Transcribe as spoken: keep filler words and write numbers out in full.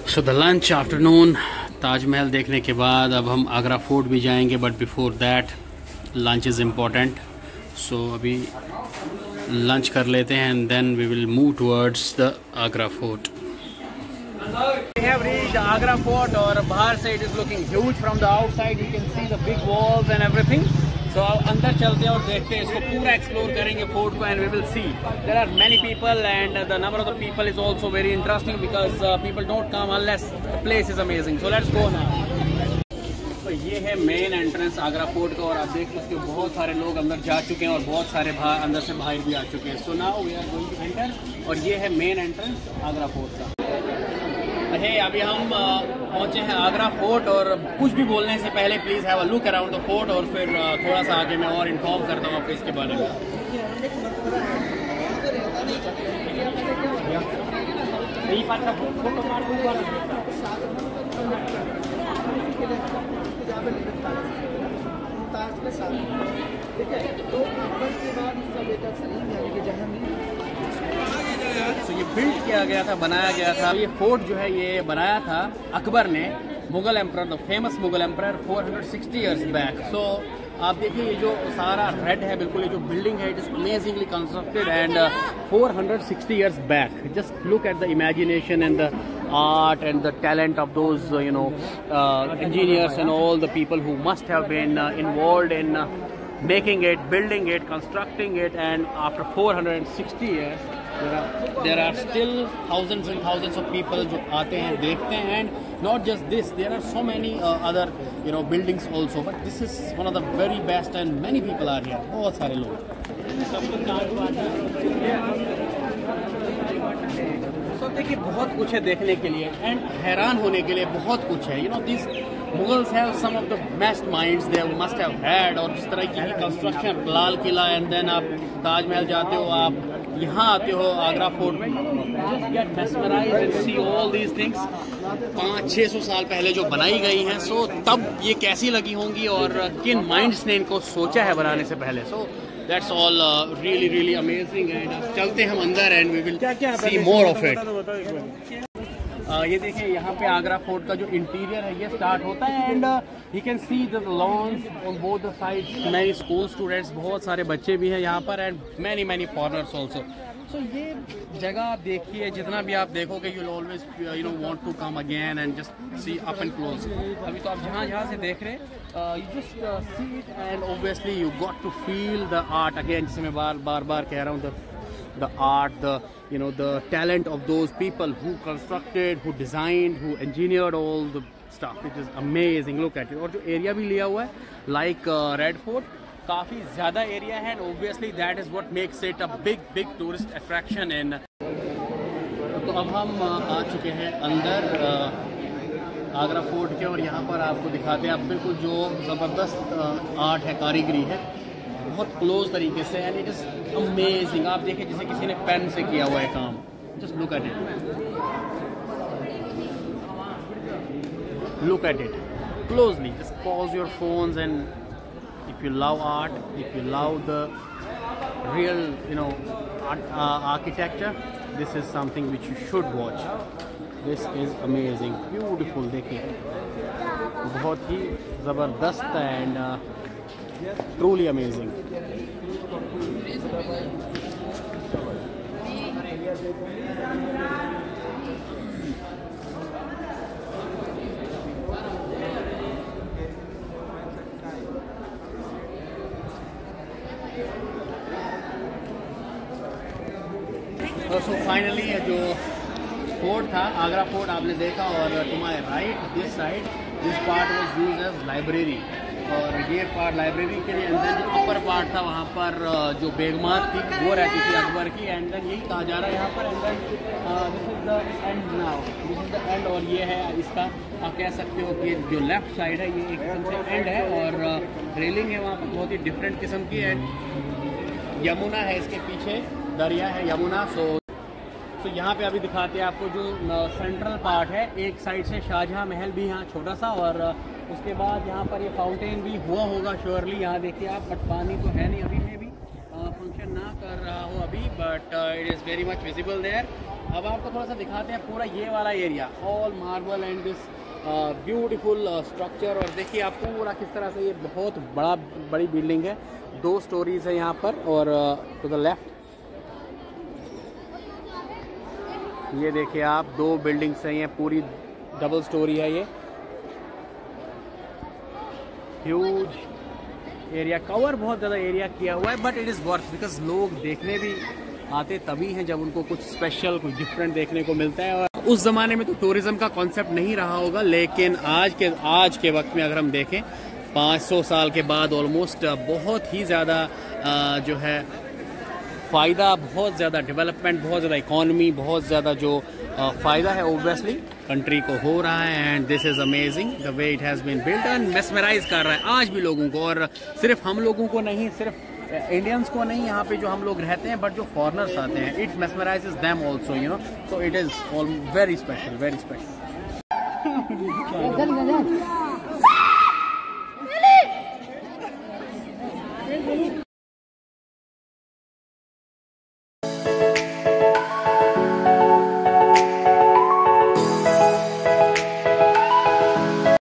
So the lunch afternoon Taj Mahal देखने के बाद अब हम आगरा फोर्ट भी जाएंगे, but before that lunch is important. So अभी लंच कर लेते हैं and then we will move towards the Agra fort. We have reached Agra Fort और बाहर से it is looking huge from the outside. You can see the big walls and everything. So अंदर चलते हैं और देखते हैं, इसको पूरा एक्सप्लोर करेंगे फोर्ट को and we will see. There are many people and the number of the people is also very interesting because uh, people don't come unless the place is amazing. So let's go now. तो ये है main entrance Agra fort का और आप देख सकते हो बहुत सारे लोग अंदर जा चुके हैं और बहुत सारे बाहर अंदर से बाहर भी आ चुके हैं। So now we are going to enter और ये है मेन एंट्रेंस आगरा फोर्ट का। है अभी हम पहुंचे हैं आगरा फोर्ट और कुछ भी बोलने से पहले please have a look around the fort और फिर थोड़ा सा आगे मैं और इन्फॉर्म करता हूँ आपको इसके बारे में। तो ये बिल्ड किया गया था, बनाया गया था। ये फोर्ट जो है ये बनाया था अकबर ने, Mughal emperor, the famous Mughal emperor four hundred sixty years back. So आप देखिए ये जो सारा रेड है बिल्कुल, ये जो बिल्डिंग है it is amazingly constructed and four hundred sixty years back. Just look at the imagination and the art and the talent of those uh, you know uh, engineers and all the people who must have been uh, involved in uh, making it, building it, constructing it, and after four hundred sixty years there are, there are still thousands and thousands of people जो आते हैं देखते हैं। and not just this, there are so many uh, other you know buildings also, but this is one of the very best and many people are here, बहुत सारे लोग। तो देखिए बहुत कुछ है देखने के लिए एंड हैरान होने के लिए बहुत कुछ है। You know this Mughals have some of the best minds they must have had. और जिस तरह की construction, Lal Qila and then आप ताजमहल जाते हो, आप यहाँ आते हो आगरा फोर्ट में, just get mesmerised and see all these things. पाँच छः सौ साल पहले जो बनाई गई हैं, सो तब ये कैसी लगी होंगी और किन माइंड्स ने इनको सोचा है बनाने से पहले। सो That's all uh, really really amazing and uh, चलते हम अंदर and we will see more of it। uh, ये देखिए यहाँ पे आगरा फोर्ट का जो इंटीरियर है ये स्टार्ट होता है and you can see the lawns on both the sides, many school students, बहुत सारे बच्चे भी हैं यहाँ पर and many many foreigners also। So ये जगह आप देखिए, जितना भी आप देखोगे you'll always you know want to come again and just see up and close। अभी तो आप जहाँ जहाँ से देख रहे हैं uh, you just uh, see it and obviously you got to feel the art again, जिसे मैं बार बार बार कह रहा हूँ, the the art, the you know the talent of those people who constructed, who designed, who engineered all the stuff, which is amazing। Look at it। और जो area भी लिया हुआ है like uh, रेड फोर्ट, काफ़ी ज़्यादा area है and obviously that is what makes it a big big tourist attraction. इन तो अब हम आ चुके हैं अंदर आगरा फोर्ट के और यहाँ पर आपको दिखाते हैं आप बिल्कुल जो ज़बरदस्त आर्ट है, कारीगरी है, बहुत क्लोज तरीके से एंड इट इज़ अमेजिंग। आप देखिए जैसे किसी ने पेन से किया हुआ है काम। Just look at it, look at it closely. Just pause your phones and if you love art, if you love the real you know art, uh, architecture, this is something which you should watch। This is amazing, beautiful। देखिए बहुत ही ज़बरदस्त and truly amazing। So finally जो fort था Agra fort आपने देखा और to my right this side this part was used as library और ये पार्ट लाइब्रेरी के लिए। अंदर जो अपर पार्ट था वहाँ पर जो बेगमात थी वो रहती थी अकबर की एंड देन यही कहा जा रहा है यहाँ पर and then this is the end now, this is the end. और ये है इसका, आप कह सकते हो कि जो लेफ्ट साइड है ये एक किस्म से एंड है और रेलिंग है वहाँ पर बहुत ही डिफरेंट किस्म की एंड यमुना है इसके पीछे, दरिया है यमुना। सो तो यहाँ पे अभी दिखाते हैं आपको जो सेंट्रल पार्ट है, एक साइड से शाहजहाँ महल भी यहाँ छोटा सा और उसके बाद यहाँ पर ये फाउंटेन भी हुआ होगा श्योरली। यहाँ देखिए आप, बट पानी तो है नहीं अभी में भी, फंक्शन ना कर रहा हो अभी, but it is very much visible there. अब आपको थोड़ा सा दिखाते हैं पूरा ये वाला area, all marble and this beautiful structure. और देखिए आप पूरा किस तरह से, ये बहुत बड़ा बड़ी बिल्डिंग है, दो स्टोरीज है यहाँ पर। और टू द लेफ्ट ये देखिए आप, दो बिल्डिंग्स हैं, ये पूरी डबल स्टोरी है। ये ह्यूज एरिया, कवर बहुत ज़्यादा एरिया किया हुआ है, but it is worth, because लोग देखने भी आते तभी हैं जब उनको कुछ स्पेशल, कुछ डिफरेंट देखने को मिलता है। और उस ज़माने में तो टूरिज़्म का कॉन्सेप्ट नहीं रहा होगा, लेकिन आज के आज के वक्त में अगर हम देखें पाँच सौ साल के बाद ऑलमोस्ट बहुत ही ज़्यादा जो है फ़ायदा, बहुत ज़्यादा डेवलपमेंट, बहुत ज़्यादा इकॉनमी, बहुत ज़्यादा जो फ़ायदा है ओब्वियसली कंट्री को हो रहा है। And this is amazing the way it has been built and mesmerize कर रहा है आज भी लोगों को। और सिर्फ हम लोगों को नहीं, सिर्फ इंडियंस को नहीं, यहाँ पे जो हम लोग रहते हैं, बट जो फॉरेनर्स आते हैं, it mesmerizes them also, you know, so it is very special, very special.